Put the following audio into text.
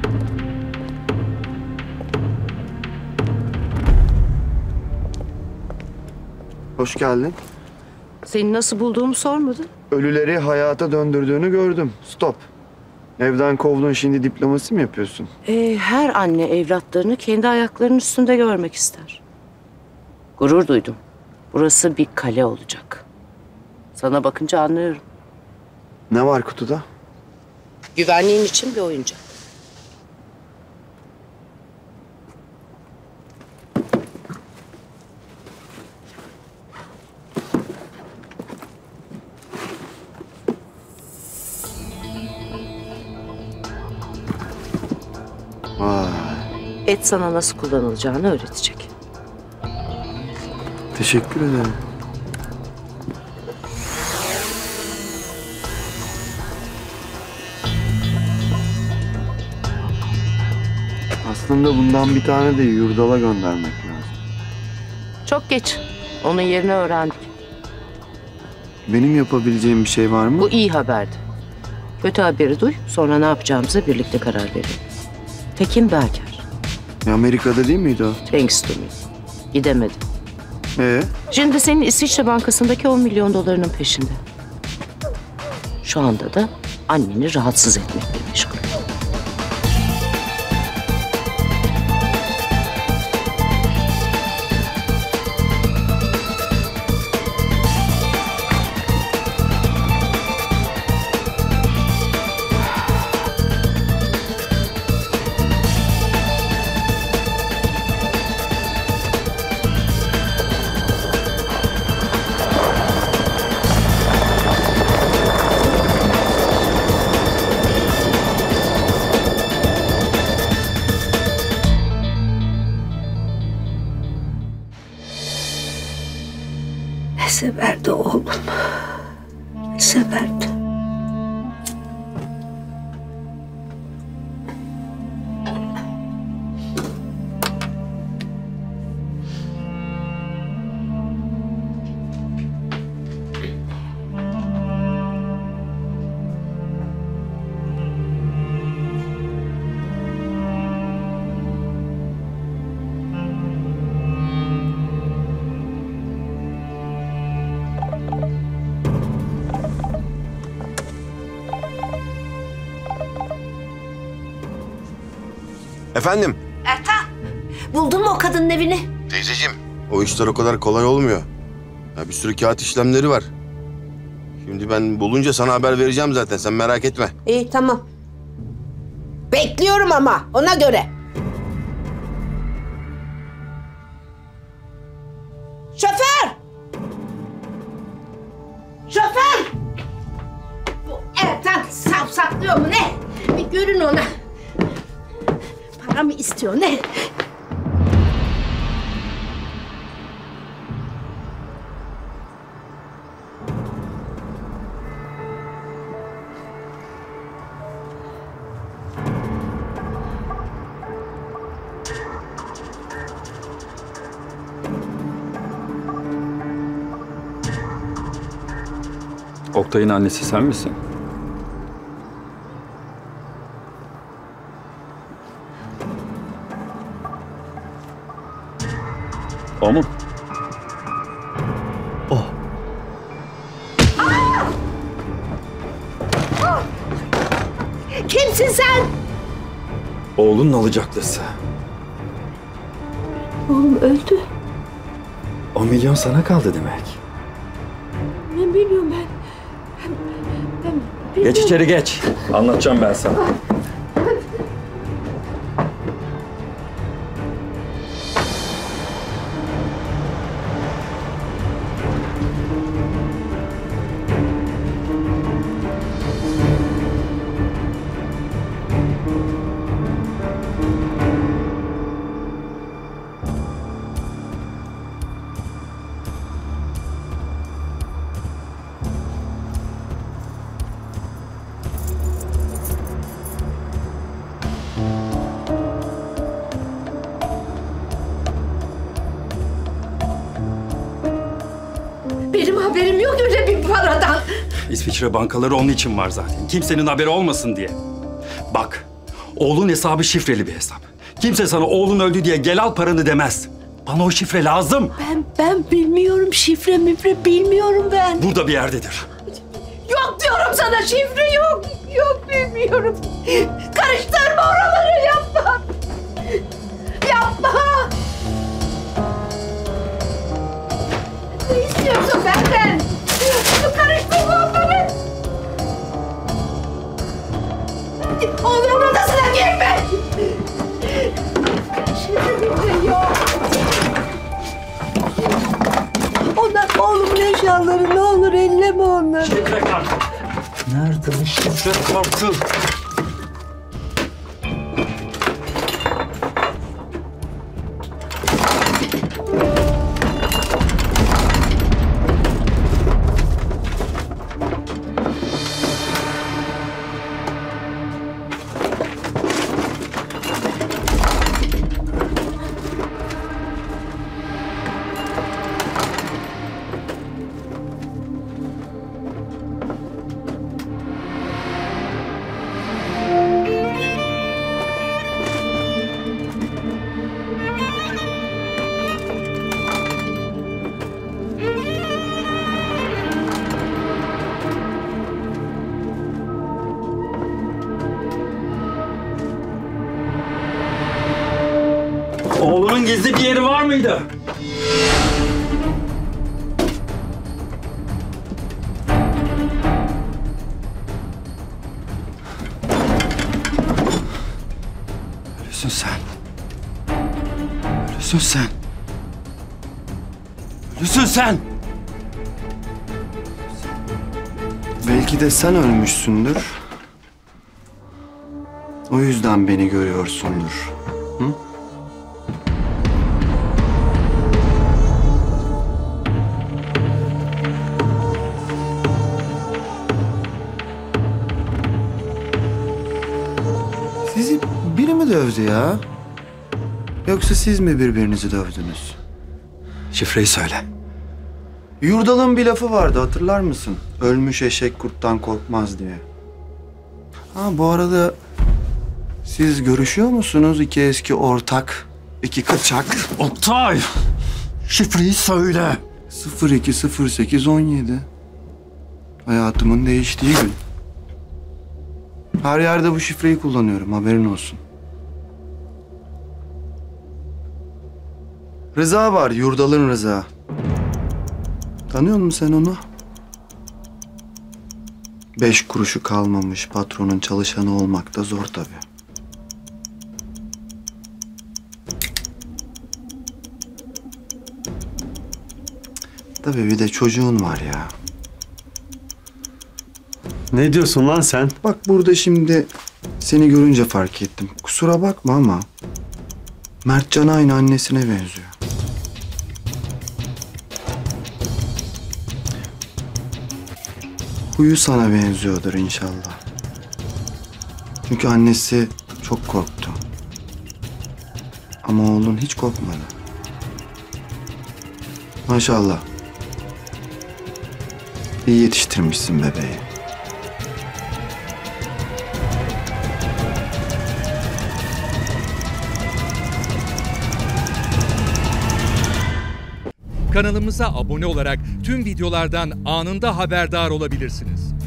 Hoş geldin. Seni nasıl bulduğumu sormadın. Ölüleri hayata döndürdüğünü gördüm. Stop. Evden kovdun, şimdi diplomasi mi yapıyorsun? Her anne evlatlarını kendi ayaklarının üstünde görmek ister. Gurur duydum. Burası bir kale olacak. Sana bakınca anlıyorum. Ne var kutuda? Güvenliğin için bir oyuncak. Vay. Et sana nasıl kullanılacağını öğretecek. Teşekkür ederim. Aslında bundan bir tane de Yurdal'a göndermek lazım. Çok geç. Onun yerini öğrendik. Benim yapabileceğim bir şey var mı? Bu iyi haberdi. Kötü haberi duy, sonra ne yapacağımıza birlikte karar verelim. Tekin Berker. Amerika'da değil miydi o? Thanks to me. Gidemedi. Şimdi senin İsviçre Bankası'ndaki 10 milyon dolarının peşinde. Şu anda da anneni rahatsız etmekle meşgul. Ne severdi oğlum. Ne severdi. Efendim? Ertan, buldun mu o kadının evini? Teyzeciğim, o işler o kadar kolay olmuyor. Ya bir sürü kağıt işlemleri var. Şimdi ben bulunca sana haber vereceğim zaten, sen merak etme. İyi, tamam. Bekliyorum ama, ona göre. Şoför! Şoför! Bu Ertan savsaklıyor mu ne? Bir görün ona. Para mı istiyor ne? Oktay'ın annesi sen misin? O mu? O. Kimsin sen? Oğlunun alacaklısı. Oğlum öldü. 10 milyon sana kaldı demek. Ne biliyorum ben. Geç içeri geç. Anlatacağım ben sana. Benim haberim yok öyle bir paradan. İsviçre bankaları onun için var zaten. Kimsenin haberi olmasın diye. Bak, Oğlun hesabı şifreli bir hesap. Kimse sana oğlun öldü diye gel al paranı demez. Bana o şifre lazım. Ben bilmiyorum, şifre mifre bilmiyorum ben. Burada bir yerdedir. Yok diyorum sana, şifre yok. Yok, bilmiyorum. Karıştırma oraları, yapma. Yapma. Ne istiyorsun benden? Karıştırma onları. Oğlumun odasına girme. Şifre mifre yok. Onlar oğlumun eşyaları, ne olur elleme onları. Şifre kartı. Nerede bu şifre kartı? Oğlunun gizli bir yeri var mıydı? Ölüsün sen. Ölüsün sen. Ölüsün sen. Belki de sen ölmüşsündür. O yüzden beni görüyorsundur. Hı? Sizi biri mi dövdü ya? Yoksa siz mi birbirinizi dövdünüz? Şifreyi söyle. Yurdal'ın bir lafı vardı, hatırlar mısın? Ölmüş eşek kurttan korkmaz diye. Ha, bu arada siz görüşüyor musunuz, iki eski ortak, iki kaçak? Oktay! Şifreyi söyle. 020817. Hayatımın değiştiği gün. Her yerde bu şifreyi kullanıyorum, haberin olsun. Rıza var, Yurdal'ın Rıza. Tanıyor musun sen onu? 5 kuruşu kalmamış patronun çalışanı olmak da zor tabii. Tabii bir de çocuğun var ya. Ne diyorsun lan sen? Bak burada şimdi seni görünce fark ettim. Kusura bakma ama Mertcan aynı annesine benziyor. Huyu sana benziyordur inşallah. Çünkü annesi çok korktu. Ama oğlun hiç korkmadı. Maşallah. İyi yetiştirmişsin bebeği. Kanalımıza abone olarak tüm videolardan anında haberdar olabilirsiniz.